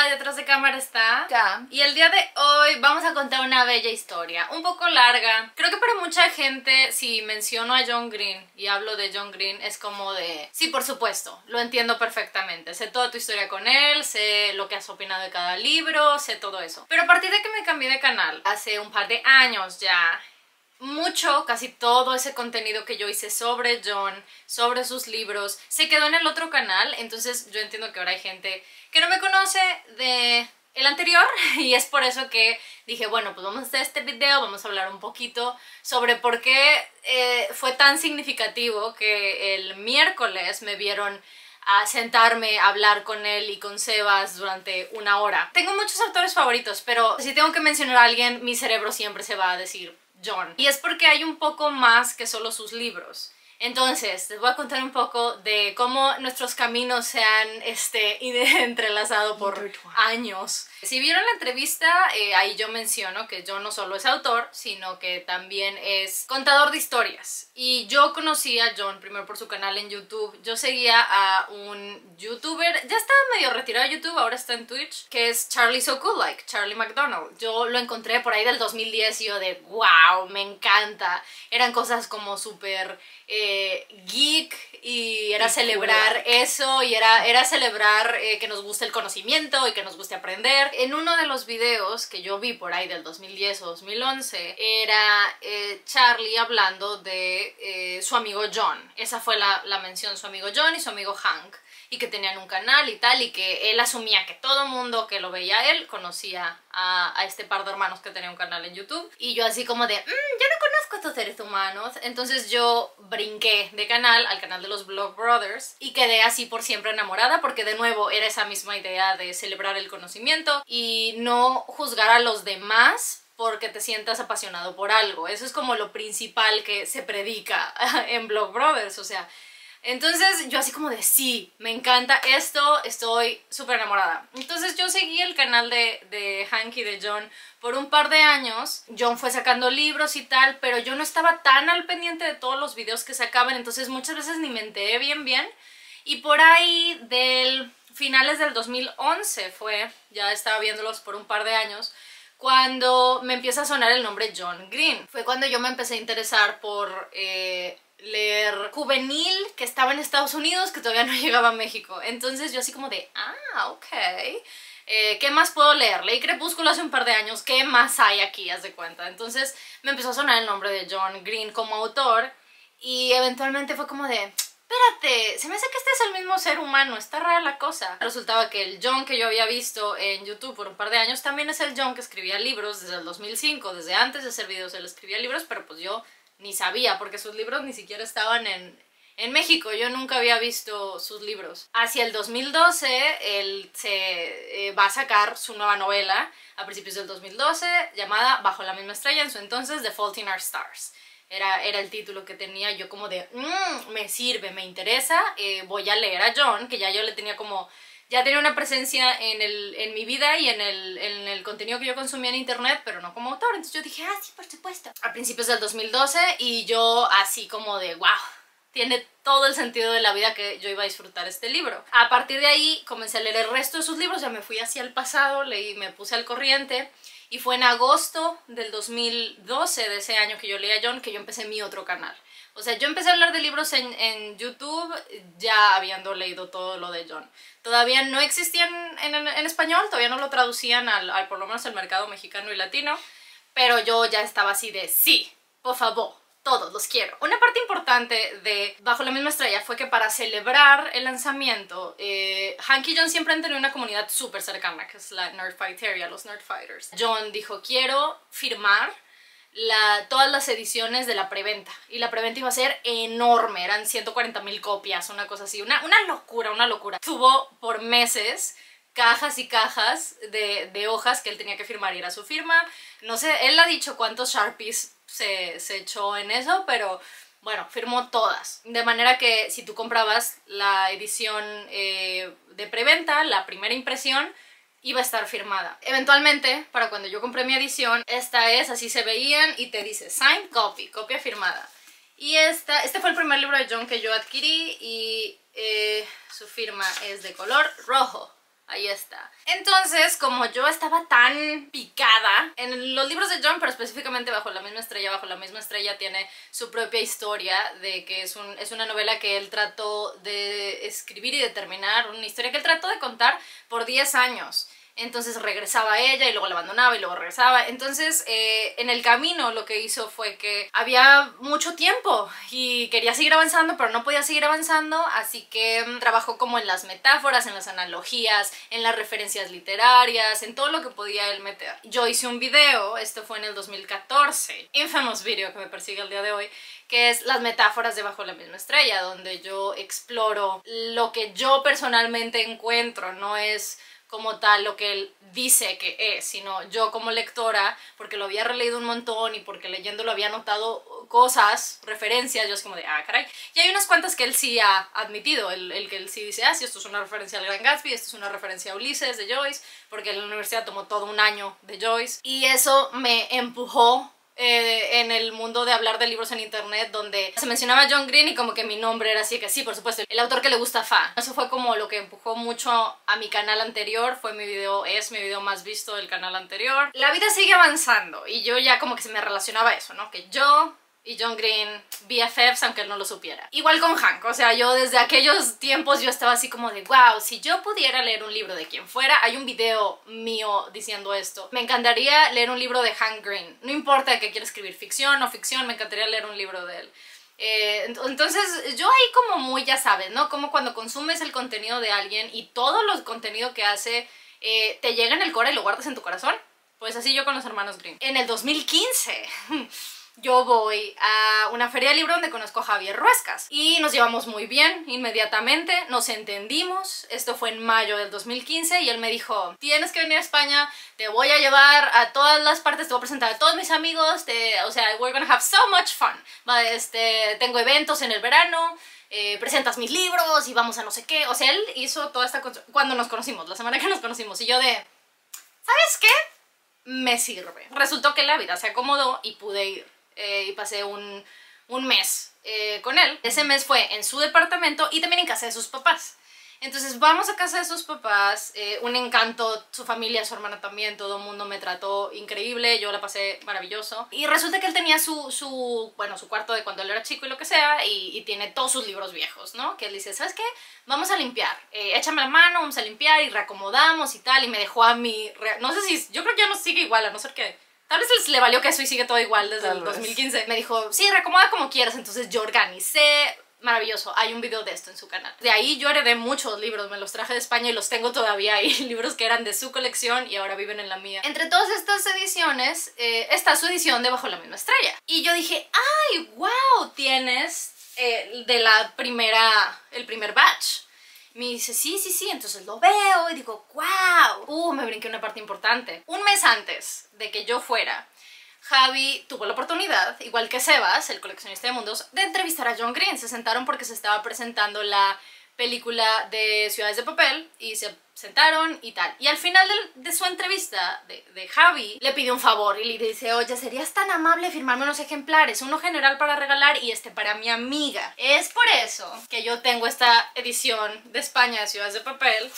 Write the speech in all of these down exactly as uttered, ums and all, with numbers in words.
y detrás de cámara está Cam. Y el día de hoy vamos a contar una bella historia, un poco larga. Creo que para mucha gente, si menciono a John Green y hablo de John Green, es como de... Sí, por supuesto, lo entiendo perfectamente. Sé toda tu historia con él, sé lo que has opinado de cada libro, sé todo eso. Pero a partir de que me cambié de canal, hace un par de años ya... Mucho, casi todo ese contenido que yo hice sobre John, sobre sus libros, se quedó en el otro canal. Entonces yo entiendo que ahora hay gente que no me conoce de el anterior y es por eso que dije, bueno, pues vamos a hacer este video, vamos a hablar un poquito sobre por qué eh, fue tan significativo que el miércoles me vieron a sentarme a hablar con él y con Sebas durante una hora. Tengo muchos autores favoritos, pero si tengo que mencionar a alguien, mi cerebro siempre se va a decir John. Y es porque hay un poco más que solo sus libros. Entonces, les voy a contar un poco de cómo nuestros caminos se han este, entrelazado por años. Si vieron la entrevista, eh, ahí yo menciono que John no solo es autor, sino que también es contador de historias. Y yo conocí a John primero por su canal en YouTube. Yo seguía a un youtuber, ya estaba medio retirado de YouTube, ahora está en Twitch, que es Charlie So Cool Like, Charlie McDonald. Yo lo encontré por ahí del dos mil diez y yo de wow, me encanta. Eran cosas como súper... Eh, geek y era y celebrar cool. eso y era, era celebrar eh, que nos guste el conocimiento y que nos guste aprender. En uno de los videos que yo vi por ahí del dos mil diez o dos mil once era eh, Charlie hablando de eh, su amigo John. Esa fue la, la mención, su amigo John y su amigo Hank, y que tenían un canal y tal, y que él asumía que todo mundo que lo veía a él conocía a, a este par de hermanos que tenía un canal en YouTube. Y yo así como de, mmm, yo no conozco a estos seres humanos. Entonces yo brinqué de canal al canal de los Vlog Brothers y quedé así por siempre enamorada, porque de nuevo era esa misma idea de celebrar el conocimiento y no juzgar a los demás porque te sientas apasionado por algo. Eso es como lo principal que se predica en Vlog Brothers, o sea... Entonces yo así como de sí, me encanta esto, estoy súper enamorada. Entonces yo seguí el canal de, de Hank y de John por un par de años. John fue sacando libros y tal, pero yo no estaba tan al pendiente de todos los videos que sacaban, entonces muchas veces ni me enteré bien bien. Y por ahí del finales del dos mil once fue, ya estaba viéndolos por un par de años, cuando me empieza a sonar el nombre John Green. Fue cuando yo me empecé a interesar por... Eh, leer juvenil que estaba en Estados Unidos, que todavía no llegaba a México. Entonces yo así como de, ah, ok, eh, ¿qué más puedo leer? Leí Crepúsculo hace un par de años, ¿qué más hay aquí? Haz de cuenta. Entonces me empezó a sonar el nombre de John Green como autor y eventualmente fue como de, espérate, se me hace que este es el mismo ser humano, está rara la cosa. Resultaba que el John que yo había visto en YouTube por un par de años también es el John que escribía libros desde el dos mil cinco, desde antes de hacer videos él escribía libros, pero pues yo ni sabía, porque sus libros ni siquiera estaban en, en México. Yo nunca había visto sus libros. Hacia el dos mil doce, él se eh, va a sacar su nueva novela, a principios del dos mil doce, llamada Bajo la misma estrella, en su entonces The Fault in Our Stars. Era, era el título que tenía yo como de, mmm, me sirve, me interesa, eh, voy a leer a John, que ya yo le tenía como... Ya tenía una presencia en, el, en mi vida y en el, en el contenido que yo consumía en internet, pero no como autor. Entonces yo dije, ah, sí, por supuesto. A principios del dos mil doce, y yo así como de, wow, tiene todo el sentido de la vida que yo iba a disfrutar este libro. A partir de ahí comencé a leer el resto de sus libros, ya me fui hacia el pasado, leí, me puse al corriente. Y fue en agosto del dos mil doce, de ese año que yo leí a John, que yo empecé mi otro canal. O sea, yo empecé a hablar de libros en, en YouTube ya habiendo leído todo lo de John. Todavía no existían en, en, en español, todavía no lo traducían al, al por lo menos al mercado mexicano y latino, pero yo ya estaba así de sí, por favor, todos los quiero. Una parte importante de Bajo la misma estrella fue que para celebrar el lanzamiento, eh, Hank y John siempre han tenido una comunidad súper cercana, que es la Nerdfighteria, los Nerdfighters. John dijo, quiero firmar La, todas las ediciones de la preventa, y la preventa iba a ser enorme, eran ciento cuarenta mil copias, una cosa así, una, una locura, una locura. Tuvo por meses cajas y cajas de, de hojas que él tenía que firmar y era su firma. No sé, él ha dicho cuántos Sharpies se, se echó en eso, pero bueno, firmó todas. De manera que si tú comprabas la edición eh, de preventa, la primera impresión, iba a estar firmada. Eventualmente, para cuando yo compré mi edición, esta es, así se veían, y te dice signed copy, copia firmada. Y esta, este fue el primer libro de John que yo adquirí, y eh, su firma es de color rojo. Ahí está. Entonces, como yo estaba tan picada en los libros de John, pero específicamente Bajo la misma estrella, Bajo la misma estrella tiene su propia historia de que es, un, es una novela que él trató de escribir y de terminar, una historia que él trató de contar por diez años. Entonces regresaba a ella y luego la abandonaba y luego regresaba. Entonces eh, en el camino lo que hizo fue que había mucho tiempo y quería seguir avanzando pero no podía seguir avanzando, así que um, trabajó como en las metáforas, en las analogías, en las referencias literarias, en todo lo que podía él meter. Yo hice un video, esto fue en el dos mil catorce, infamous video que me persigue el día de hoy, que es las metáforas de Bajo la misma estrella, donde yo exploro lo que yo personalmente encuentro, no es como tal lo que él dice que es, sino yo como lectora, porque lo había releído un montón y porque leyéndolo había notado cosas, referencias, yo es como de, ah, caray. Y hay unas cuantas que él sí ha admitido, el, el que él sí dice, ah, sí, esto es una referencia al Gran Gatsby, esto es una referencia a Ulises de Joyce, porque en la universidad tomó todo un año de Joyce, y eso me empujó Eh, en el mundo de hablar de libros en internet, donde se mencionaba John Green y como que mi nombre era así, que sí, por supuesto, el autor que le gusta Fa. Eso fue como lo que empujó mucho a mi canal anterior, fue mi video, es mi video más visto del canal anterior. La vida sigue avanzando y yo ya como que se me relacionaba eso, ¿no? Que yo y John Green B F Fs, aunque él no lo supiera. Igual con Hank, o sea, yo desde aquellos tiempos yo estaba así como de wow, si yo pudiera leer un libro de quien fuera, hay un video mío diciendo esto, me encantaría leer un libro de Hank Green, no importa que quiera escribir ficción o ficción, me encantaría leer un libro de él. Eh, entonces yo ahí como muy, ya sabes, ¿no? Como cuando consumes el contenido de alguien y todo el contenido que hace eh, te llega en el core y lo guardas en tu corazón, pues así yo con los hermanos Green. En el dos mil quince... yo voy a una feria de libro donde conozco a Javier Ruescas y nos llevamos muy bien inmediatamente, nos entendimos. Esto fue en mayo del dos mil quince y él me dijo, tienes que venir a España, te voy a llevar a todas las partes, te voy a presentar a todos mis amigos, te, o sea, we're gonna have so much fun. Este, tengo eventos en el verano, eh, presentas mis libros y vamos a no sé qué. O sea, él hizo toda esta cosa cuando nos conocimos, la semana que nos conocimos, y yo de, ¿sabes qué? Me sirve. Resultó que la vida se acomodó y pude ir. Eh, y pasé un, un mes eh, con él. Ese mes fue en su departamento y también en casa de sus papás. Entonces vamos a casa de sus papás, eh, un encanto, su familia, su hermana también, todo el mundo me trató increíble, yo la pasé maravilloso. Y resulta que él tenía su, su bueno, su cuarto de cuando él era chico y lo que sea, y, y tiene todos sus libros viejos, ¿no? Que él dice, ¿sabes qué? Vamos a limpiar, eh, échame la mano, vamos a limpiar y reacomodamos y tal, y me dejó a mí, no sé si, yo creo que ya no sigue igual, a no ser que... tal vez le valió que eso y sigue todo igual desde Tal el dos mil quince. Vez. Me dijo, sí, reacomoda como quieras. Entonces yo organicé. Maravilloso. Hay un video de esto en su canal. De ahí yo heredé muchos libros. Me los traje de España y los tengo todavía ahí. Libros que eran de su colección y ahora viven en la mía. Entre todas estas ediciones eh, está su edición de Bajo la misma estrella. Y yo dije, ¡ay, wow! Tienes eh, de la primera, el primer batch. Me dice, sí, sí, sí, entonces lo veo y digo, wow. Uh, me brinqué una parte importante. Un mes antes de que yo fuera, Javi tuvo la oportunidad, igual que Sebas, el coleccionista de mundos, de entrevistar a John Green. Se sentaron porque se estaba presentando la película de Ciudades de Papel y se sentaron y tal. Y al final de, de su entrevista de, de Javi, le pidió un favor y le dice, oye, ¿serías tan amable firmarme unos ejemplares? Uno general para regalar y este para mi amiga. Es por eso que yo tengo esta edición de España de Ciudades de Papel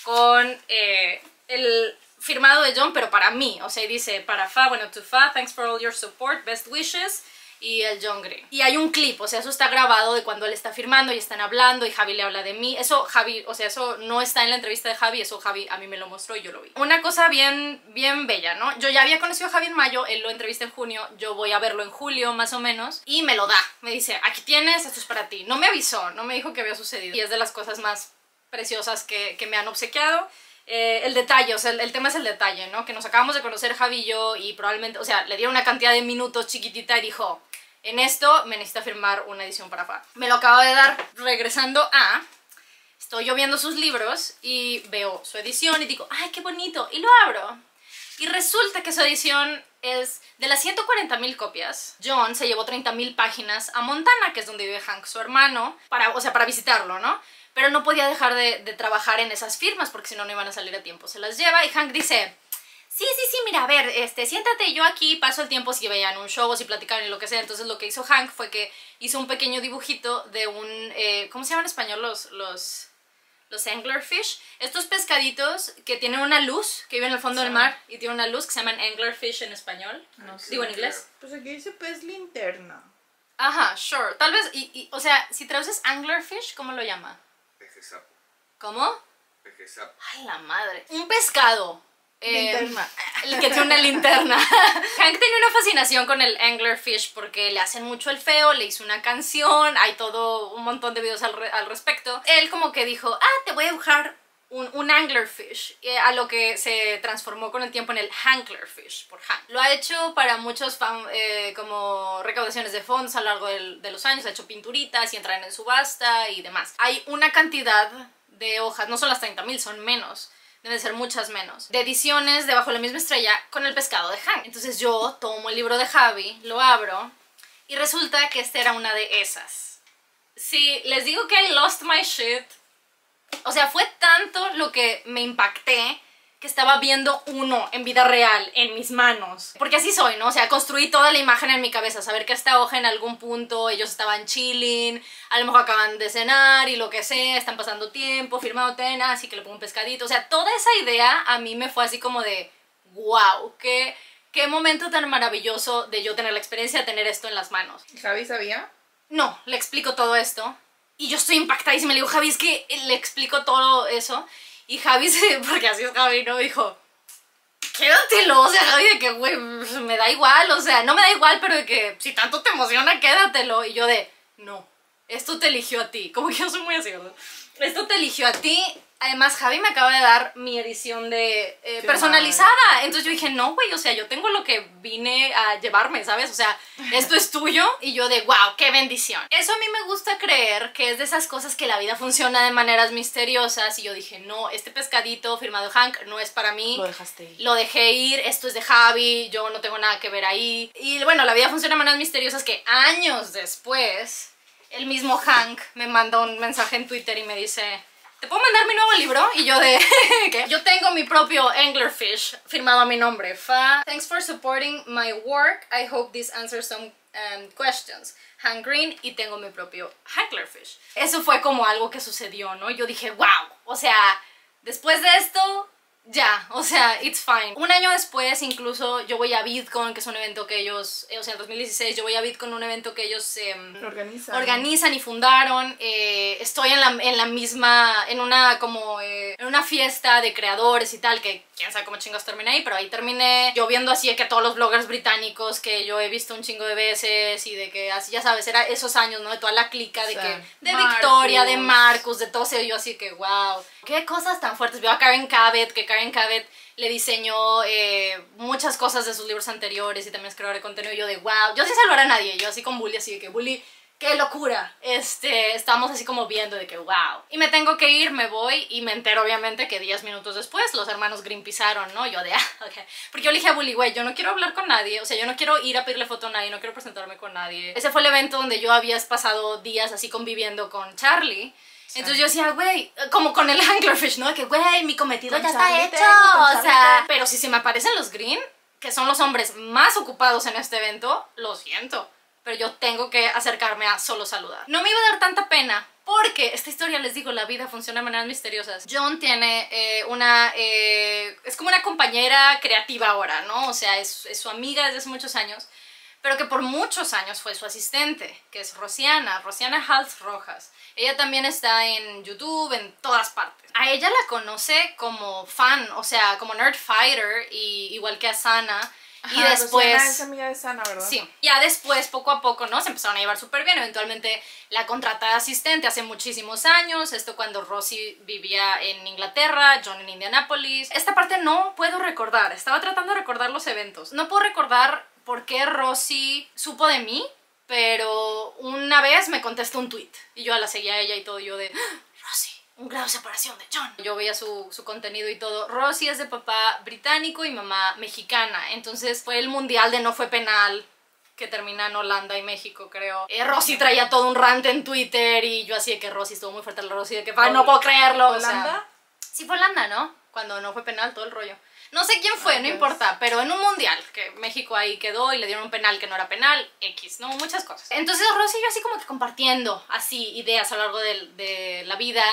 con eh, el firmado de John, pero para mí. O sea, dice, para Fa, bueno, to Fa, thanks for all your support, best wishes, y el John Green. Y hay un clip, o sea, eso está grabado de cuando él está firmando y están hablando y Javi le habla de mí. Eso Javi, o sea, eso no está en la entrevista de Javi, eso Javi a mí me lo mostró y yo lo vi. Una cosa bien, bien bella, ¿no? Yo ya había conocido a Javi en mayo, él lo entrevisté en junio, yo voy a verlo en julio más o menos, y me lo da. Me dice, aquí tienes, esto es para ti. No me avisó, no me dijo que había sucedido. Y es de las cosas más preciosas que, que me han obsequiado. Eh, el detalle, o sea, el, el tema es el detalle, ¿no? Que nos acabamos de conocer Javi y yo y probablemente, o sea, le dieron una cantidad de minutos chiquitita y dijo, en esto me necesita firmar una edición para Fa. Me lo acaba de dar. Regresando a... estoy yo viendo sus libros y veo su edición y digo, ¡ay, qué bonito! Y lo abro. Y resulta que su edición es de las ciento cuarenta mil copias. John se llevó treinta mil páginas a Montana, que es donde vive Hank, su hermano, para, o sea, para visitarlo, ¿no? Pero no podía dejar de, de trabajar en esas firmas porque si no, no iban a salir a tiempo. Se las lleva y Hank dice, sí, sí, sí, mira, a ver, este, siéntate, yo aquí paso el tiempo si veían un show o si platicaban y lo que sea. Entonces lo que hizo Hank fue que hizo un pequeño dibujito de un, eh, ¿cómo se llama en español los, los, los anglerfish, estos pescaditos que tienen una luz, que viven en el fondo sí. del mar y tienen una luz que se llaman anglerfish en español. No sé. Digo en inglés. Pues aquí dice pez linterna. Ajá, sure. Tal vez, y, y, o sea, si traduces anglerfish, ¿cómo lo llama? Peje sapo. ¿Cómo? Peje sapo. Ay, la madre. Un pescado. Linterna. Eh, el que tiene una linterna. Hank tenía una fascinación con el anglerfish porque le hacen mucho el feo, le hizo una canción, hay todo un montón de videos al, re al respecto. Él como que dijo, ah, te voy a dibujar un, un anglerfish, eh, a lo que se transformó con el tiempo en el hanklerfish, por Hank. Lo ha hecho para muchos fan, eh, como recaudaciones de fondos a lo largo del, de los años, ha hecho pinturitas y entran en subasta y demás. Hay una cantidad de hojas, no son las treinta mil, son menos. Deben ser muchas menos. De ediciones de Bajo la misma estrella con el pescado de Hank. Entonces yo tomo el libro de Javi, lo abro y resulta que esta era una de esas. Sí, les digo que I lost my shit. O sea, fue tanto lo que me impacté que estaba viendo uno en vida real, en mis manos. Porque así soy, ¿no? O sea, construí toda la imagen en mi cabeza. Saber que esta hoja en algún punto ellos estaban chilling, a lo mejor acaban de cenar y lo que sea, están pasando tiempo, firmando tena, así que le pongo un pescadito. O sea, toda esa idea a mí me fue así como de wow, qué, qué momento tan maravilloso de yo tener la experiencia de tener esto en las manos. ¿Javi sabía? No, le explico todo esto. Y yo estoy impactadísima. Le digo, Javi, es que le explico todo eso. Y Javi, se, porque así es Javi, ¿no? Dijo, quédatelo, o sea, Javi, de que, güey, me da igual, o sea, no me da igual, pero de que si tanto te emociona, quédatelo. Y yo de, no, esto te eligió a ti. Como que yo soy muy así, ¿verdad? Esto te eligió a ti. Además, Javi me acaba de dar mi edición de eh, personalizada. Entonces yo dije, no, güey, o sea, yo tengo lo que vine a llevarme, ¿sabes? O sea, esto es tuyo. Y yo de, wow, qué bendición. Eso a mí me gusta creer que es de esas cosas que la vida funciona de maneras misteriosas. Y yo dije, no, este pescadito firmado Hank no es para mí. Lo dejaste ir. Lo dejé ir, esto es de Javi, yo no tengo nada que ver ahí. Y bueno, la vida funciona de maneras misteriosas que años después, el mismo Hank me manda un mensaje en Twitter y me dice, ¿te puedo mandar mi nuevo libro? Y yo de, ¿qué? Yo tengo mi propio anglerfish firmado a mi nombre. Fa, thanks for supporting my work. I hope this answers some um, questions. Hank Green, y tengo mi propio anglerfish. Eso fue como algo que sucedió, ¿no? Yo dije, wow, o sea, después de esto, ya, o sea, it's fine. Un año después, incluso, yo voy a VidCon, que es un evento que ellos, eh, o sea, en dos mil dieciséis, yo voy a VidCon, un evento que ellos eh, organizan. organizan y fundaron. Eh, estoy en la, en la misma, en una como, eh, en una fiesta de creadores y tal, que quién sabe cómo chingos terminé ahí, pero ahí terminé yo viendo así que todos los bloggers británicos que yo he visto un chingo de veces y de que, así ya sabes, era esos años, ¿no? De toda la clica, de sí. que, de Marcus. Victoria, de Marcus, de todo eso, yo así que, wow, qué cosas tan fuertes. Veo a Karen Cabot, que Karen Cabot le diseñó eh, muchas cosas de sus libros anteriores y también es creador de contenido. Y yo de wow, yo sin salvar a nadie, yo así con Bully, así de que Bully, qué locura. Este, estamos así como viendo de que wow. Y me tengo que ir, me voy y me entero obviamente que diez minutos después los hermanos Green pisaron, ¿no? Yo de ah, ok. Porque yo le dije a Bully, güey, yo no quiero hablar con nadie, o sea, yo no quiero ir a pedirle foto a nadie, no quiero presentarme con nadie. Ese fue el evento donde yo había pasado días así conviviendo con Charlie. Entonces yo decía, güey, como con el anglerfish, ¿no? Que, güey, mi cometido Con ya Charlie está hecho, tengo, con o sea... Charlie Pero si se me aparecen los Green, que son los hombres más ocupados en este evento, lo siento. Pero yo tengo que acercarme a solo saludar. No me iba a dar tanta pena, porque esta historia, les digo, la vida funciona de maneras misteriosas. John tiene eh, una... Eh, es como una compañera creativa ahora, ¿no? O sea, es, es su amiga desde hace muchos años, pero que por muchos años fue su asistente, que es Rosiana, Rosiana Hals Rojas. Ella también está en YouTube, en todas partes. A ella la conoce como fan, o sea, como nerd fighter, y igual que a Sana. Ajá, y después... Rosiana es amiga de Sana, ¿verdad? Sí. Ya después, poco a poco, ¿no? Se empezaron a llevar súper bien. Eventualmente la contrata de asistente hace muchísimos años. Esto cuando Rosie vivía en Inglaterra, John en Indianápolis. Esta parte no puedo recordar. Estaba tratando de recordar los eventos. No puedo recordar por qué Rosie supo de mí, pero una vez me contestó un tweet y yo la seguía a ella y todo, yo de ¡Ah! Rosie, un grado de separación de John. Yo veía su, su contenido y todo. Rosie es de papá británico y mamá mexicana, entonces fue el mundial de no fue penal que termina en Holanda y México, creo. Eh, Rosie traía todo un rant en Twitter y yo así de que Rosie estuvo muy fuerte la Rosie de que no puedo creerlo. ¿Holanda? O sea, sí fue Holanda, ¿no? Cuando no fue penal, todo el rollo. No sé quién fue, ah, no pues. importa, pero en un mundial, que México ahí quedó y le dieron un penal que no era penal, X, ¿no? Muchas cosas. Entonces Rosie y yo así como que compartiendo así ideas a lo largo de, de la vida,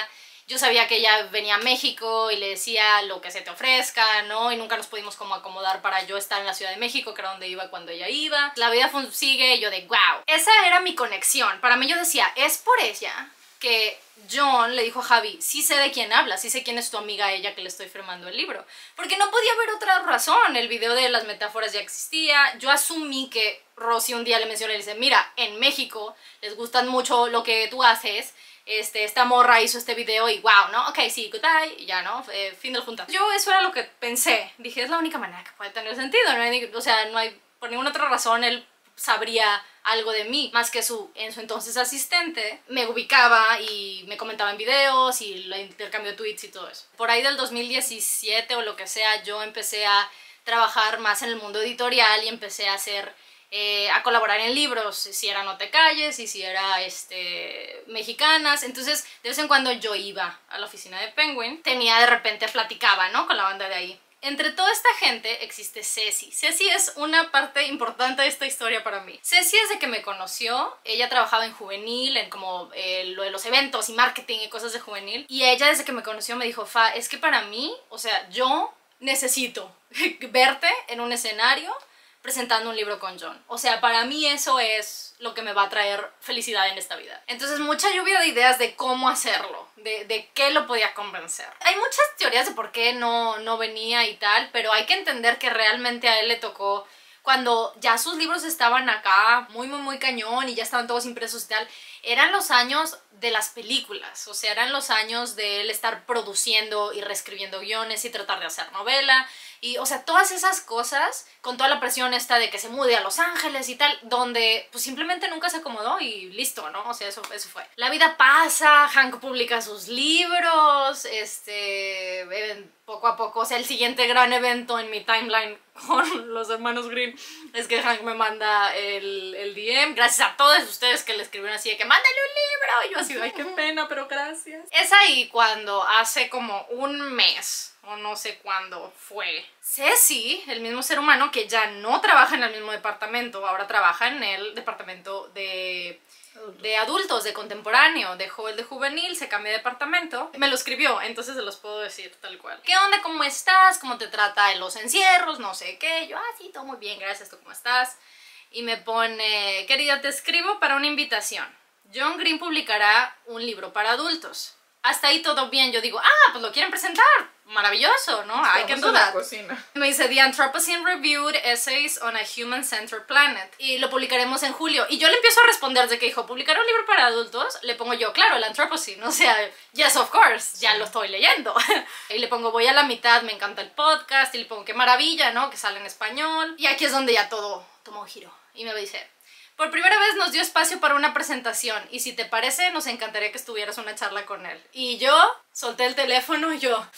yo sabía que ella venía a México y le decía lo que se te ofrezca, ¿no? Y nunca nos pudimos como acomodar para yo estar en la Ciudad de México, que era donde iba cuando ella iba. La vida sigue y yo de wow. Esa era mi conexión. Para mí yo decía, es por ella que John le dijo a Javi, sí sé de quién habla, sí sé quién es tu amiga ella que le estoy firmando el libro. Porque no podía haber otra razón. El video de las metáforas ya existía. Yo asumí que Rosy un día le mencionó y le dice, mira, en México les gustan mucho lo que tú haces. Este, esta morra hizo este video y wow, ¿no? Ok, sí, goodbye, y ya, ¿no? Eh, fin del juntas. Yo eso era lo que pensé. Dije, es la única manera que puede tener sentido. No hay, o sea, no hay, por ninguna otra razón él sabría algo de mí, más que su, en su entonces asistente, me ubicaba y me comentaba en videos y el intercambio de tweets y todo eso. Por ahí del dos mil diecisiete o lo que sea, yo empecé a trabajar más en el mundo editorial y empecé a hacer, eh, a colaborar en libros, si era No te calles y si era este, mexicanas. Entonces de vez en cuando yo iba a la oficina de Penguin, tenía de repente, platicaba, ¿no? Con la banda de ahí. Entre toda esta gente existe Ceci. Ceci es una parte importante de esta historia para mí. Ceci, desde que me conoció, ella trabajaba en juvenil, en como eh, lo de los eventos y marketing y cosas de juvenil. Y ella desde que me conoció me dijo, Fa, es que para mí, o sea, yo necesito verte en un escenario presentando un libro con John. O sea, para mí eso es lo que me va a traer felicidad en esta vida. Entonces, mucha lluvia de ideas de cómo hacerlo, de, de qué lo podía convencer. Hay muchas teorías de por qué no, no venía y tal, pero hay que entender que realmente a él le tocó cuando ya sus libros estaban acá muy, muy, muy cañón y ya estaban todos impresos y tal. Eran los años de las películas, o sea, eran los años de él estar produciendo y reescribiendo guiones y tratar de hacer novela. Y, o sea, todas esas cosas, con toda la presión esta de que se mude a Los Ángeles y tal, donde pues simplemente nunca se acomodó y listo, ¿no? O sea, eso, eso fue. La vida pasa, Hank publica sus libros, este, poco a poco, o sea, el siguiente gran evento en mi timeline con los hermanos Green es que Hank me manda el, el D M, gracias a todos ustedes que le escribieron así de que mándale un libro, y yo así, ay, qué pena, pero gracias. Es ahí cuando hace como un mes, o no sé cuándo fue, Ceci, el mismo ser humano que ya no trabaja en el mismo departamento, ahora trabaja en el departamento de, de adultos, de contemporáneo, dejó el de juvenil, se cambió de departamento, me lo escribió, entonces se los puedo decir tal cual. ¿Qué onda? ¿Cómo estás? ¿Cómo te trata en los encierros? No sé qué. Yo, ah, sí, todo muy bien, gracias, ¿tú cómo estás? Y me pone, querida, te escribo para una invitación. John Green publicará un libro para adultos. Hasta ahí todo bien, yo digo, ah, pues lo quieren presentar, maravilloso, ¿no? Hay que dudar. Me dice, The Anthropocene Reviewed Essays on a Human-Centered Planet, y lo publicaremos en julio. Y yo le empiezo a responder de que dijo, ¿publicar un libro para adultos? Le pongo yo, claro, el Anthropocene, o sea, yes, of course, ya lo estoy leyendo. Y le pongo, voy a la mitad, me encanta el podcast, y le pongo, qué maravilla, ¿no? Que sale en español. Y aquí es donde ya todo tomó un giro. Y me dice, por primera vez nos dio espacio para una presentación y si te parece nos encantaría que estuvieras una charla con él. Y yo solté el teléfono y yo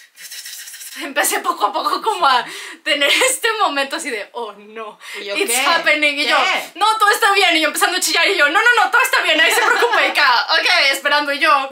empecé poco a poco como a tener este momento así de oh no, ¿Y yo, it's qué? happening. Y ¿Qué? yo, no, todo está bien. Y yo empezando a chillar y yo, no, no, no, todo está bien, nadie se preocupe. Y acá, ok, esperando y yo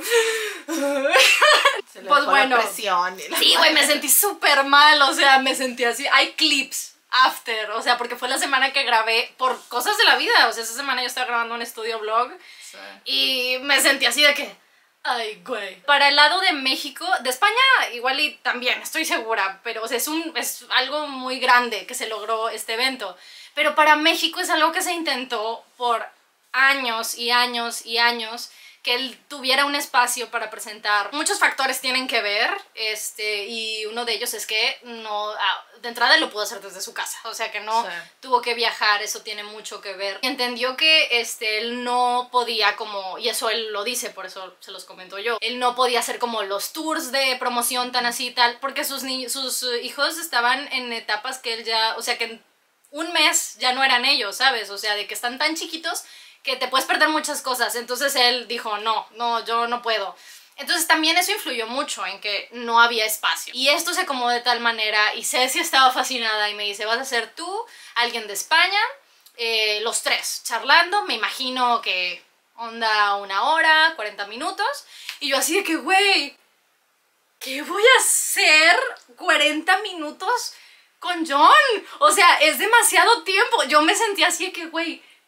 Se le pues bajó bueno, la presión y la sí, güey, me sentí súper mal, o sea, me sentí así. Hay clips after, o sea, porque fue la semana que grabé por cosas de la vida, o sea, esa semana yo estaba grabando un estudio blog Sí. y me sentí así de que, ay, güey. Para el lado de México, de España igual y también, estoy segura, pero o sea, es, un, es algo muy grande que se logró este evento, pero para México es algo que se intentó por años y años y años, que él tuviera un espacio para presentar. Muchos factores tienen que ver, este, y uno de ellos es que no, de entrada lo pudo hacer desde su casa, o sea que no Sí. tuvo que viajar, eso tiene mucho que ver. Y entendió que este, él no podía como, y eso él lo dice, por eso se los comento yo, él no podía hacer como los tours de promoción tan así y tal, porque sus, ni sus hijos estaban en etapas que él ya, o sea que en un mes ya no eran ellos, ¿sabes? O sea, de que están tan chiquitos que te puedes perder muchas cosas. Entonces él dijo, no, no, yo no puedo. Entonces también eso influyó mucho en que no había espacio. Y esto se acomodó de tal manera, y Ceci estaba fascinada y me dice, vas a ser tú, alguien de España, eh, los tres, charlando, me imagino que onda una hora, cuarenta minutos. Y yo así de que, güey, ¿qué voy a hacer cuarenta minutos con John? O sea, es demasiado tiempo. Yo me sentía así de que, güey,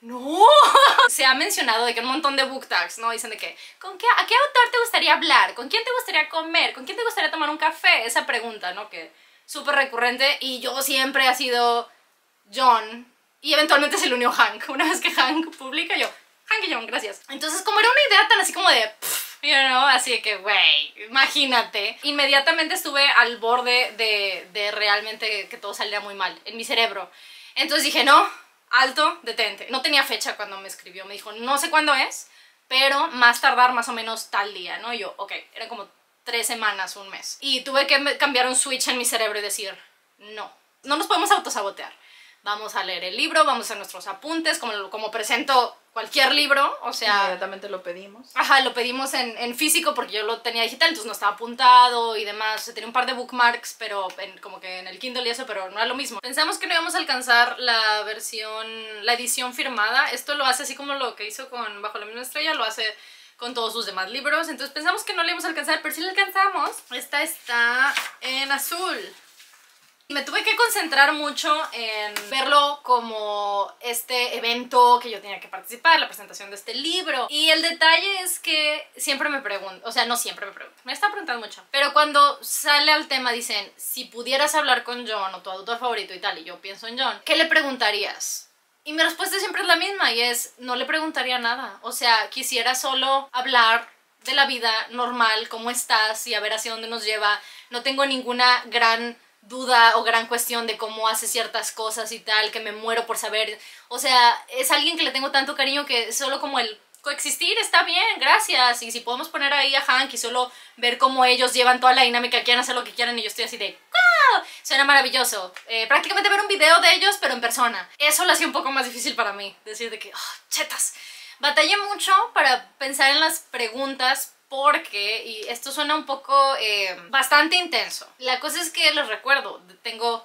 no. Se ha mencionado de que un montón de book tags, ¿no? Dicen de que, ¿con qué, ¿a qué autor te gustaría hablar? ¿Con quién te gustaría comer? ¿Con quién te gustaría tomar un café? Esa pregunta, ¿no? Que súper recurrente, y yo siempre ha sido John, y eventualmente se le unió Hank. Una vez que Hank publica, yo, Hank y John, gracias. Entonces, como era una idea tan así como de, pff, you know, así de que, güey, imagínate. Inmediatamente estuve al borde de, de realmente que todo saliera muy mal en mi cerebro. Entonces dije, no, alto, detente. No tenía fecha cuando me escribió, me dijo, no sé cuándo es, pero más tardar más o menos tal día, ¿no? Y yo, ok, era como tres semanas, un mes. Y tuve que cambiar un switch en mi cerebro y decir, no, no nos podemos autosabotear. Vamos a leer el libro, vamos a hacer nuestros apuntes, como, como presento cualquier libro, o sea... Inmediatamente lo pedimos. Ajá, lo pedimos en, en físico porque yo lo tenía digital, entonces no estaba apuntado y demás. Tenía un par de bookmarks, pero en, como que en el Kindle y eso, pero no era lo mismo. Pensamos que no íbamos a alcanzar la versión, la edición firmada. Esto lo hace así como lo que hizo con Bajo la misma estrella, lo hace con todos sus demás libros. Entonces pensamos que no le íbamos a alcanzar, pero sí le alcanzamos. Esta está en azul. Me tuve que concentrar mucho en verlo como este evento que yo tenía que participar, la presentación de este libro. Y el detalle es que siempre me pregunto, o sea, no siempre me pregunto, me está preguntando mucho. Pero cuando sale al tema dicen, si pudieras hablar con John o tu autor favorito y tal, y yo pienso en John, ¿qué le preguntarías? Y mi respuesta siempre es la misma y es, no le preguntaría nada. O sea, quisiera solo hablar de la vida normal, cómo estás y a ver hacia dónde nos lleva. No tengo ninguna gran duda o gran cuestión de cómo hace ciertas cosas y tal, que me muero por saber. O sea, es alguien que le tengo tanto cariño que solo como el coexistir está bien, gracias. Y si podemos poner ahí a Hank y solo ver cómo ellos llevan toda la dinámica, quieren hacer lo que quieran y yo estoy así de ¡wow! Suena maravilloso. Eh, prácticamente ver un video de ellos, pero en persona. Eso lo hacía un poco más difícil para mí. Decir de que, oh, chetas. Batallé mucho para pensar en las preguntas porque, y esto suena un poco eh, bastante intenso. La cosa es que les recuerdo, tengo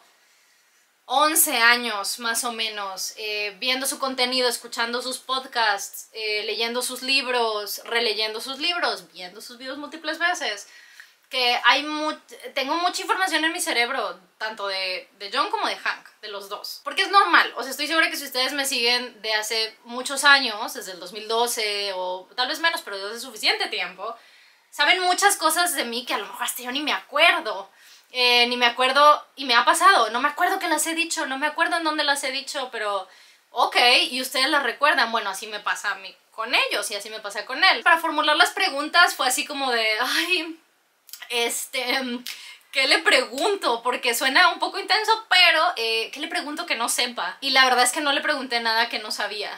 once años más o menos eh, viendo su contenido, escuchando sus podcasts, eh, leyendo sus libros, releyendo sus libros, viendo sus videos múltiples veces. Que hay mu tengo mucha información en mi cerebro, tanto de, de John como de Hank, de los dos. Porque es normal, o sea, estoy segura que si ustedes me siguen de hace muchos años, desde el dos mil doce o tal vez menos, pero desde suficiente tiempo, saben muchas cosas de mí que a lo mejor hasta yo ni me acuerdo. Eh, ni me acuerdo, y me ha pasado, no me acuerdo que las he dicho, no me acuerdo en dónde las he dicho, pero ok, y ustedes las recuerdan. Bueno, así me pasa a mí con ellos y así me pasa con él. Para formular las preguntas fue así como de, ay... Este, ¿qué le pregunto? Porque suena un poco intenso, pero eh, ¿qué le pregunto que no sepa? Y la verdad es que no le pregunté nada que no sabía.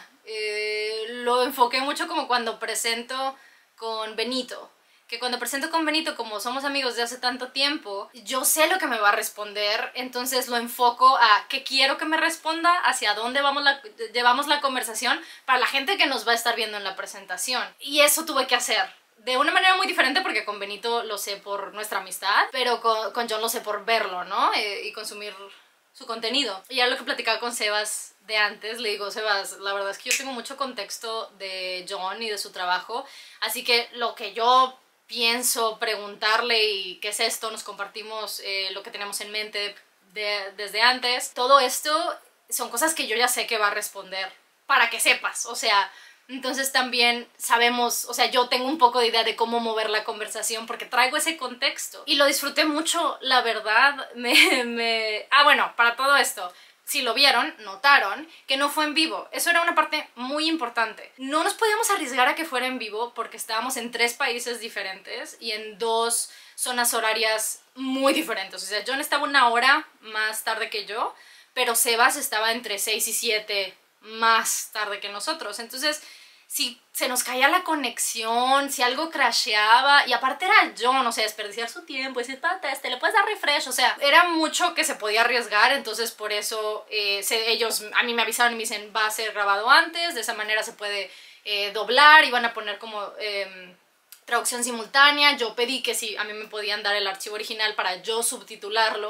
Eh, lo enfoqué mucho como cuando presento con Benito. Que cuando presento con Benito, como somos amigos de hace tanto tiempo, yo sé lo que me va a responder, entonces lo enfoco a qué quiero que me responda, hacia dónde vamos la, llevamos la conversación para la gente que nos va a estar viendo en la presentación. Y eso tuve que hacer. De una manera muy diferente porque con Benito lo sé por nuestra amistad, pero con, con John lo sé por verlo, ¿no? Eh, y consumir su contenido. Y ya lo que platicaba con Sebas de antes, le digo, Sebas, la verdad es que yo tengo mucho contexto de John y de su trabajo, así que lo que yo pienso preguntarle y qué es esto, nos compartimos eh, lo que tenemos en mente de, desde antes. Todo esto son cosas que yo ya sé que va a responder, para que sepas, o sea... Entonces también sabemos, o sea, yo tengo un poco de idea de cómo mover la conversación porque traigo ese contexto. Y lo disfruté mucho, la verdad, me... me... Ah, bueno, para todo esto, si lo vieron, notaron que no fue en vivo. Eso era una parte muy importante. No nos podíamos arriesgar a que fuera en vivo porque estábamos en tres países diferentes y en dos zonas horarias muy diferentes. O sea, John estaba una hora más tarde que yo, pero Sebas estaba entre seis y siete más tarde que nosotros. Entonces... si se nos caía la conexión, si algo crasheaba, y aparte era John, o sea, desperdiciar su tiempo, y decir, pata, este, le puedes dar refresh, o sea, era mucho que se podía arriesgar, entonces por eso eh, se, ellos a mí me avisaron y me dicen, va a ser grabado antes, de esa manera se puede eh, doblar, y van a poner como eh, traducción simultánea. Yo pedí que si a mí me podían dar el archivo original para yo subtitularlo,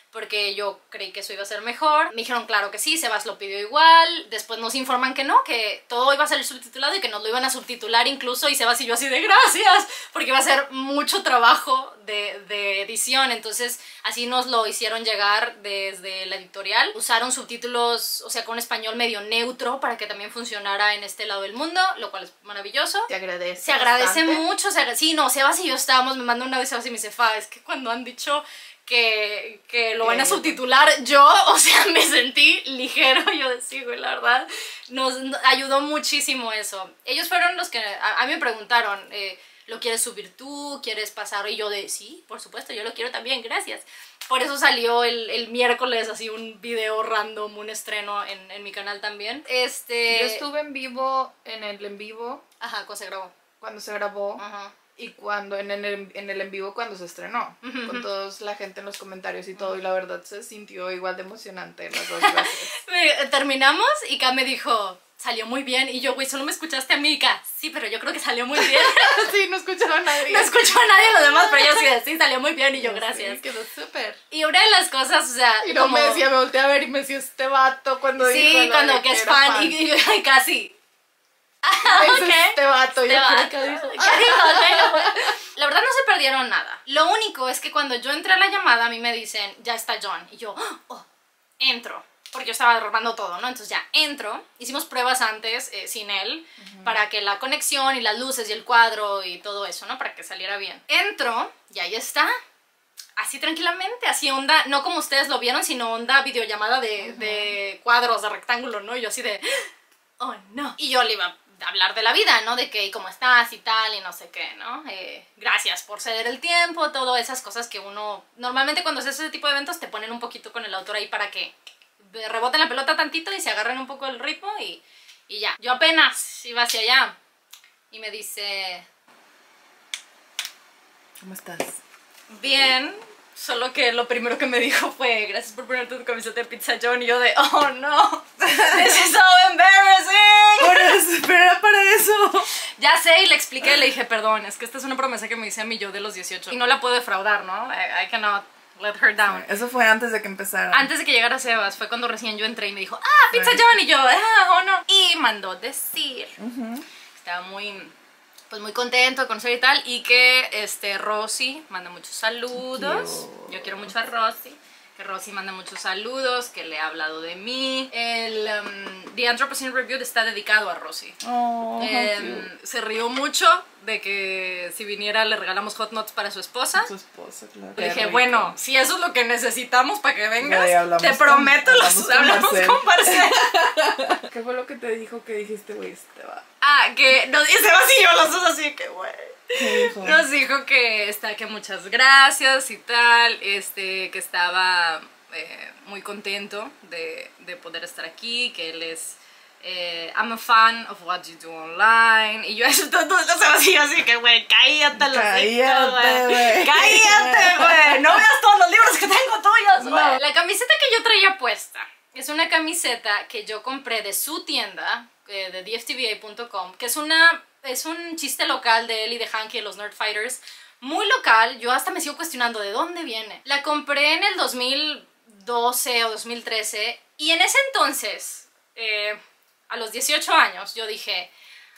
porque yo creí que eso iba a ser mejor. Me dijeron claro que sí, Sebas lo pidió igual. Después nos informan que no, que todo iba a ser subtitulado y que nos lo iban a subtitular incluso, y Sebas y yo así de gracias, porque iba a ser mucho trabajo de, de edición. Entonces así nos lo hicieron llegar desde la editorial. Usaron subtítulos, o sea, con español medio neutro para que también funcionara en este lado del mundo, lo cual es maravilloso. Te agradece. Se agradece bastante. mucho, o sea, sí, no, Sebas y yo estábamos, me mandó una vez Sebas y me dice, Fa, es que cuando han dicho que, que lo van a subtitular, yo, o sea, me sentí ligero. Yo decía, güey, la verdad, nos ayudó muchísimo eso. Ellos fueron los que a, a mí me preguntaron, eh, ¿lo quieres subir tú? ¿Quieres pasar? Y yo de, sí, por supuesto, yo lo quiero también, gracias. Por eso salió el, el miércoles así un video random, un estreno en, en mi canal también. Este... Yo estuve en vivo, en el en vivo, Ajá, cuando se grabó. cuando se grabó. Ajá. Y cuando en el, en el en vivo cuando se estrenó, Uh-huh. con toda la gente en los comentarios y todo, y la verdad se sintió igual de emocionante las dos veces. Me- Terminamos y Ka me dijo, salió muy bien, y yo, güey, solo me escuchaste a mí, Ka. Sí, pero yo creo que salió muy bien. Sí, no escuchaba a nadie. No escuchó a nadie de los demás, pero yo sí, de, sí, salió muy bien, y yo, gracias. Sí, quedó súper. Y una de las cosas, o sea, Y luego como... me decía, me volteé a ver y me decía este vato cuando dijo Sí, lo cuando de que es era fan, y, y, y casi... Es ok. este vato, Este yo creo vato. que dijo. ¿Qué dijo? La verdad no se perdieron nada. Lo único es que cuando yo entré a la llamada, a mí me dicen, ya está John. Y yo, oh, entro. Porque yo estaba derribando todo, ¿no? Entonces ya entro. Hicimos pruebas antes eh, sin él, uh-huh, para que la conexión y las luces y el cuadro y todo eso, ¿no? Para que saliera bien. Entro y ahí está. Así tranquilamente, así onda, no como ustedes lo vieron, sino onda videollamada de, uh-huh, de cuadros, de rectángulo, ¿no? Y yo así de, oh no. Y yo le iba a hablar de la vida, ¿no? De que, ¿y cómo estás? Y tal, y no sé qué, ¿no? Eh, gracias por ceder el tiempo, todas esas cosas que uno... Normalmente cuando haces ese tipo de eventos te ponen un poquito con el autor ahí para que reboten la pelota tantito y se agarren un poco el ritmo y, y ya. Yo apenas iba hacia allá y me dice... ¿Cómo estás? Bien, solo que lo primero que me dijo fue, gracias por ponerte tu camiseta de Pizza John, y yo de, oh no, this is so embarrassing. Por eso, pero era para eso. Ya sé, y le expliqué, le dije, perdón, es que esta es una promesa que me hice a mí yo de los dieciocho y no la puedo defraudar, ¿no? I, I cannot let her down. Eso fue antes de que empezara. Antes de que llegara Sebas, fue cuando recién yo entré y me dijo, ah, Pizza John, y yo, ah, oh no. Y mandó decir, Uh-huh, estaba muy... pues muy contento de conocer y tal, y que este, Rosy manda muchos saludos. Cute. Yo quiero mucho a Rosy. Que Rosy manda muchos saludos, que le ha hablado de mí. El um, The Anthropocene Review está dedicado a Rosy. Oh, Eh, se rió mucho de que si viniera le regalamos hot nuts para su esposa. su esposa, claro. Le dije, bueno, si eso es lo que necesitamos para que vengas, Ya, ya hablamos te prometo, con- los hablamos con hablamos Marcel. con Marcel. ¿Qué fue lo que te dijo que dijiste, güey, este va? Ah, que nos dice vacío los dos así que, güey. ¿Qué dijo? Nos dijo que está, que muchas gracias y tal, este, que estaba eh, muy contento de, de poder estar aquí, que él es, eh, I'm a fan of what you do online, y yo eso todo, todo se vacío así que, güey, cállate los Cállate, güey. cállate, güey, no veas todos los libros que tengo tuyos, güey. La camiseta que yo traía puesta es una camiseta que yo compré de su tienda, eh, de D F T V A punto com, que es una... es un chiste local de él y de Hanky de los Nerdfighters, muy local. Yo hasta me sigo cuestionando de dónde viene. La compré en el dos mil doce o dos mil trece y en ese entonces, eh, a los dieciocho años, yo dije,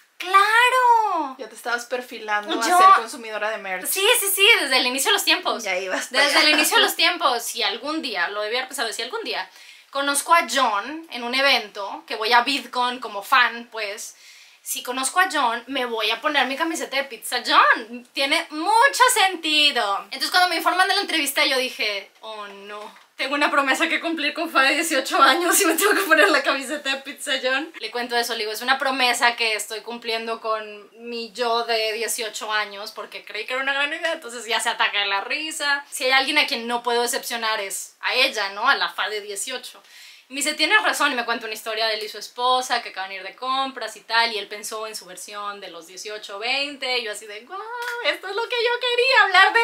¡claro! Ya te estabas perfilando Yo- a ser consumidora de merch. Sí, sí, sí, desde el inicio de los tiempos. Ya ibas para Desde allá. el inicio de los tiempos, si algún día, lo debía haber pensado, si algún día conozco a John en un evento, que voy a VidCon como fan, pues, si conozco a John, me voy a poner mi camiseta de Pizza John. Tiene mucho sentido. Entonces cuando me informan de la entrevista, yo dije, oh no, tengo una promesa que cumplir con Fa de dieciocho años y me tengo que poner la camiseta de Pizza John. Le cuento eso, le digo, es una promesa que estoy cumpliendo con mi yo de dieciocho años porque creí que era una gran idea, entonces ya se ataca de la risa. Si hay alguien a quien no puedo decepcionar es a ella, ¿no? A la Fa de dieciocho. Y me dice, tienes razón, y me cuenta una historia de él y su esposa que acaban de ir de compras y tal, y él pensó en su versión de los dieciocho veinte, y yo así de, wow, esto es lo que yo quería, hablar de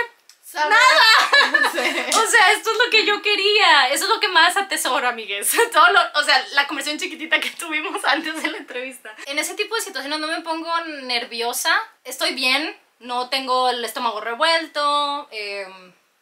nada. Sí. O sea, esto es lo que yo quería, eso es lo que más atesoro, amigues. Todo lo, o sea, la conversación chiquitita que tuvimos antes de la entrevista. En ese tipo de situaciones no me pongo nerviosa, estoy bien, no tengo el estómago revuelto, eh,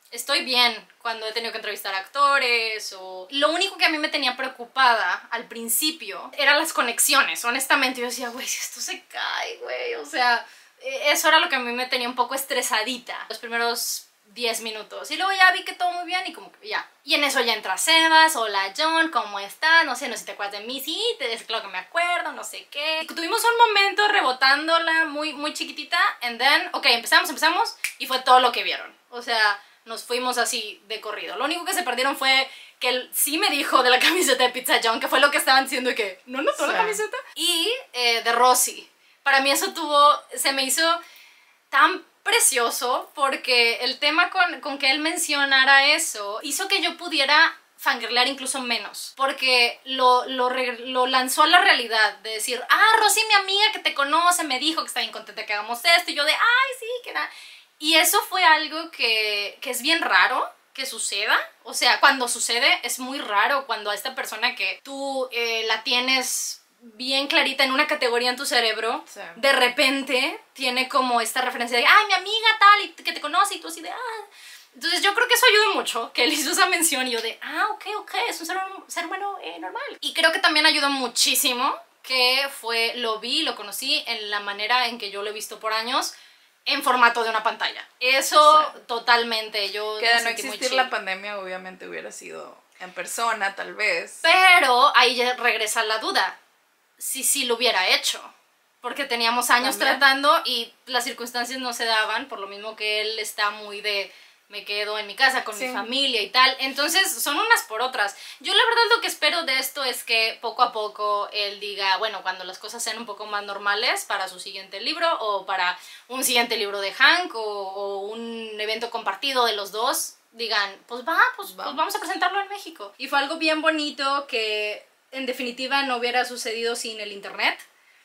estoy bien cuando he tenido que entrevistar actores o... Lo único que a mí me tenía preocupada al principio eran las conexiones, honestamente. Yo decía, güey, si esto se cae, güey, o sea, eso era lo que a mí me tenía un poco estresadita los primeros diez minutos. Y luego ya vi que todo muy bien y como que ya. Y en eso ya entra Sebas, hola John, ¿cómo estás? No sé, no sé si te acuerdas de mí, sí, te es claro que me acuerdo, no sé qué. Y tuvimos un momento rebotándola muy, muy chiquitita, and then, ok, empezamos, empezamos, y fue todo lo que vieron. O sea, nos fuimos así de corrido. Lo único que se perdieron fue que él sí me dijo de la camiseta de Pizza John, que fue lo que estaban diciendo y que no notó sí. la camiseta. Y eh, de Rosy. Para mí eso tuvo, se me hizo tan precioso porque el tema con, con que él mencionara eso hizo que yo pudiera fangirlear incluso menos, porque lo, lo, lo lanzó a la realidad de decir, ah, Rosy, mi amiga que te conoce, me dijo que está bien contenta que hagamos esto, y yo de, ay, sí, que nada. Y eso fue algo que, que es bien raro que suceda, o sea, cuando sucede es muy raro cuando a esta persona que tú eh, la tienes bien clarita en una categoría en tu cerebro, sí. de repente tiene como esta referencia de, ay, mi amiga tal, y que te conoce, y tú así de, ah. Entonces yo creo que eso ayudó mucho, que él hizo esa mención, y yo de, ah, ok, ok, es un ser, ser humano eh, normal. Y creo que también ayudó muchísimo, que fue, lo vi, lo conocí en la manera en que yo lo he visto por años, en formato de una pantalla. Eso sí. totalmente, yo que de no existir la pandemia obviamente hubiera sido en persona, tal vez. Pero ahí ya regresa la duda. Si sí lo hubiera hecho, porque teníamos años ¿También? tratando y las circunstancias no se daban, por lo mismo que él está muy de me quedo en mi casa con sí. mi familia y tal, entonces son unas por otras. Yo la verdad lo que espero de esto es que poco a poco él diga, bueno, cuando las cosas sean un poco más normales para su siguiente libro o para un siguiente libro de Hank o, o un evento compartido de los dos, digan, pues va, pues, va. pues vamos a presentarlo en México. Y fue algo bien bonito que en definitiva no hubiera sucedido sin el internet,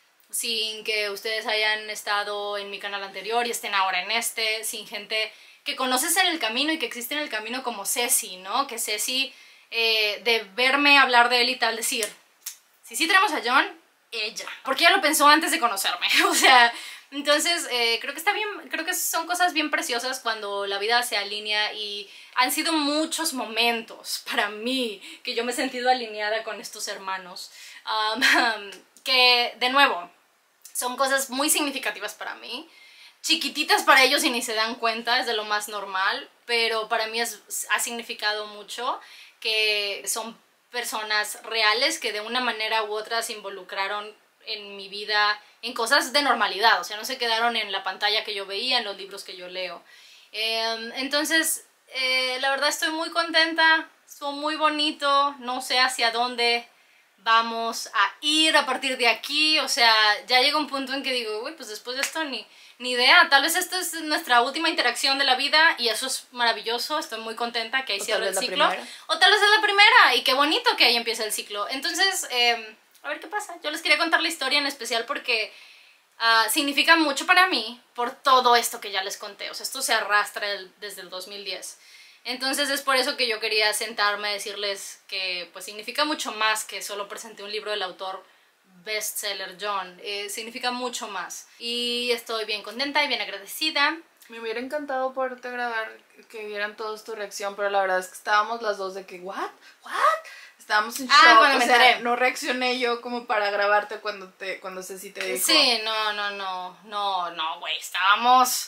sin que ustedes hayan estado en mi canal anterior y estén ahora en este, sin gente que conoces en el camino y que existe en el camino como Ceci, ¿no? Que Ceci, eh, de verme hablar de él y tal, decir, si sí tenemos a John, ella. Porque ella lo pensó antes de conocerme, o sea, entonces eh, creo que está bien, creo que son cosas bien preciosas cuando la vida se alinea y han sido muchos momentos para mí que yo me he sentido alineada con estos hermanos, um, um, que de nuevo son cosas muy significativas para mí, chiquititas para ellos y ni se dan cuenta, es de lo más normal, pero para mí es, ha significado mucho que son personas reales que de una manera u otra se involucraron en mi vida en cosas de normalidad, o sea, no se quedaron en la pantalla que yo veía, en los libros que yo leo. Eh, entonces, eh, la verdad estoy muy contenta, estuvo muy bonito, no sé hacia dónde vamos a ir a partir de aquí, o sea, ya llega un punto en que digo, uy, pues después de esto ni, ni idea, tal vez esta es nuestra última interacción de la vida y eso es maravilloso, estoy muy contenta que ahí cierre el ciclo, o tal vez es la primera y qué bonito que ahí empieza el ciclo. Entonces, eh, a ver qué pasa. Yo les quería contar la historia en especial porque uh, significa mucho para mí por todo esto que ya les conté. O sea, esto se arrastra el, desde el dos mil diez. Entonces es por eso que yo quería sentarme a decirles que pues significa mucho más que solo presenté un libro del autor bestseller John. Eh, significa mucho más. Y estoy bien contenta y bien agradecida. Me hubiera encantado poderte grabar, que vieran todos tu reacción, pero la verdad es que estábamos las dos de que, ¿what? ¿What? Estábamos en shock, ah, cuando o me sea, enteré. no reaccioné yo como para grabarte cuando te cuando Ceci te dijo. Sí, no, no, no, no, no, güey, estábamos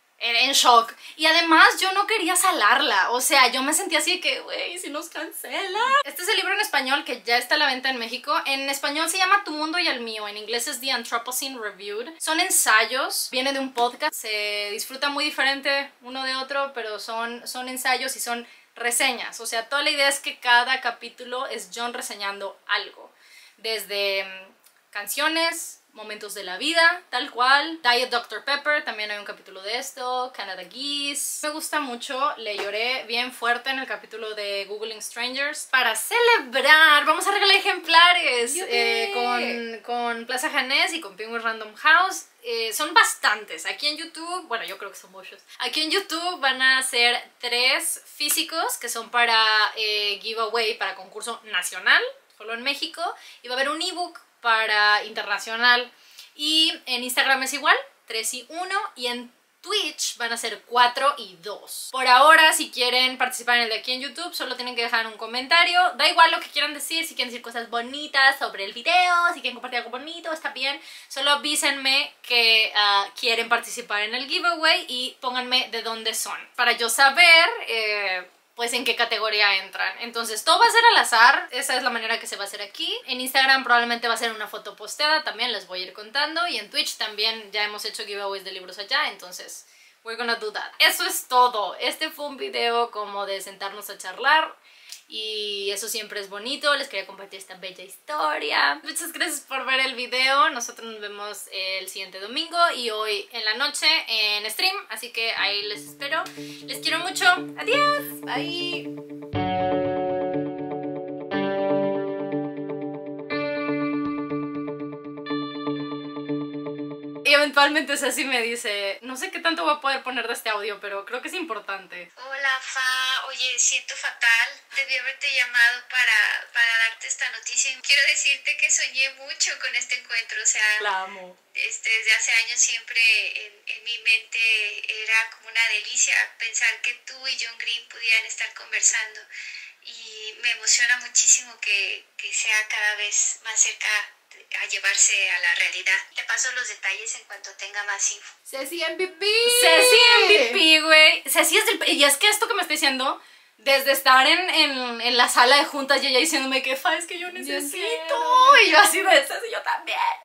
en shock. Y además yo no quería salarla, o sea, yo me sentía así de que, güey, si nos cancela. Este es el libro en español que ya está a la venta en México. En español se llama Tu Mundo y el Mío, en inglés es The Anthropocene Reviewed. Son ensayos, viene de un podcast, se disfruta muy diferente uno de otro, pero son, son ensayos y son reseñas, o sea, toda la idea es que cada capítulo es John reseñando algo, desde um, canciones, momentos de la vida, tal cual, Diet doctor Pepper, también hay un capítulo de esto, Canada Geese. Me gusta mucho, le lloré bien fuerte en el capítulo de Googling Strangers. Para celebrar, vamos a regalar ejemplares eh, con, con Plaza Janés y con Penguin Random House. Eh, son bastantes. Aquí en YouTube, bueno, yo creo que son muchos. Aquí en YouTube van a ser tres físicos que son para eh, giveaway, para concurso nacional, solo en México. Y va a haber un ebook para internacional. Y en Instagram es igual, tres y uno. Y en Twitch van a ser cuatro y dos. Por ahora, si quieren participar en el de aquí en YouTube, solo tienen que dejar un comentario. Da igual lo que quieran decir, si quieren decir cosas bonitas sobre el video, si quieren compartir algo bonito, está bien. Solo avísenme que uh, quieren participar en el giveaway y pónganme de dónde son, para yo saber eh, pues en qué categoría entran. Entonces todo va a ser al azar, esa es la manera que se va a hacer aquí. En Instagram probablemente va a ser una foto posteada, también les voy a ir contando. Y en Twitch también ya hemos hecho giveaways de libros allá, entonces we're gonna do that. Eso es todo. Este fue un video como de sentarnos a charlar. Y eso siempre es bonito, les quería compartir esta bella historia. Muchas gracias por ver el video, nosotros nos vemos el siguiente domingo y hoy en la noche en stream, así que ahí les espero. Les quiero mucho, adiós, bye. Y eventualmente Ceci me dice, no sé qué tanto voy a poder poner de este audio, pero creo que es importante. Hola, Fa. Oye, siento fatal. Debí haberte llamado para, para darte esta noticia. Quiero decirte que soñé mucho con este encuentro. O sea, la amo. Este, desde hace años siempre en, en mi mente era como una delicia pensar que tú y John Green pudieran estar conversando. Y me emociona muchísimo que, que sea cada vez más cerca a llevarse a la realidad. Te paso los detalles en cuanto tenga más info. Ceci M V P. Ceci M V P, güey. Ceci es del... Y es que esto que me está diciendo, desde estar en, en, en la sala de juntas y ella diciéndome que, Fa, es que yo necesito. Yo y yo así de Ceci, yo también.